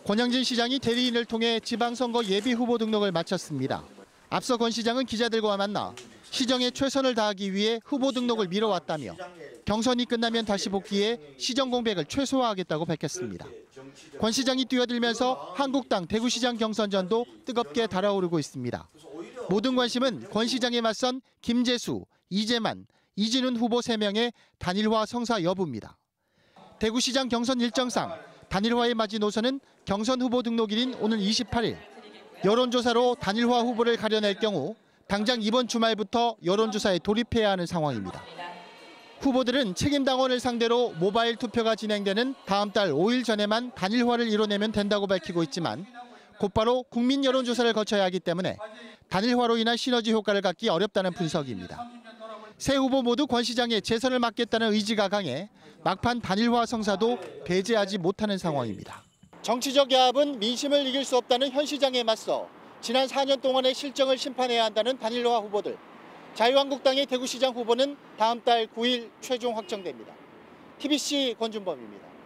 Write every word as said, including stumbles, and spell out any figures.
권영진 시장이 대리인을 통해 지방선거 예비 후보 등록을 마쳤습니다. 앞서 권 시장은 기자들과 만나 시정에 최선을 다하기 위해 후보 등록을 미뤄왔다며 경선이 끝나면 다시 복귀해 시정 공백을 최소화하겠다고 밝혔습니다. 권 시장이 뛰어들면서 한국당 대구시장 경선전도 뜨겁게 달아오르고 있습니다. 모든 관심은 권 시장에 맞선 김재수, 이재만, 이진훈 후보 세 명의 단일화 성사 여부입니다. 대구시장 경선 일정상 단일화의 마지노선은 경선 후보 등록일인 오늘 이십팔 일. 여론조사로 단일화 후보를 가려낼 경우 당장 이번 주말부터 여론조사에 돌입해야 하는 상황입니다. 후보들은 책임당원을 상대로 모바일 투표가 진행되는 다음 달 오 일 전에만 단일화를 이뤄내면 된다고 밝히고 있지만 곧바로 국민 여론조사를 거쳐야 하기 때문에 단일화로 인한 시너지 효과를 갖기 어렵다는 분석입니다. 세 후보 모두 권 시장의 재선을 막겠다는 의지가 강해 막판 단일화 성사도 배제하지 못하는 상황입니다. 정치적 야합은 민심을 이길 수 없다는 현 시장에 맞서 지난 사 년 동안의 실정을 심판해야 한다는 단일화 후보들. 자유한국당의 대구시장 후보는 다음 달 구 일 최종 확정됩니다. 티비씨 권준범입니다.